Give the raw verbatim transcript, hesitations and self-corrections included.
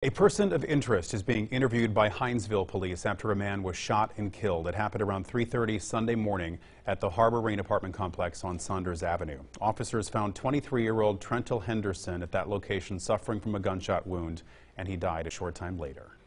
A person of interest is being interviewed by Hinesville police after a man was shot and killed. It happened around three thirty Sunday morning at the Harbor Rain apartment complex on Saunders Avenue. Officers found twenty-three-year-old Trentel Henderson at that location suffering from a gunshot wound, and he died a short time later.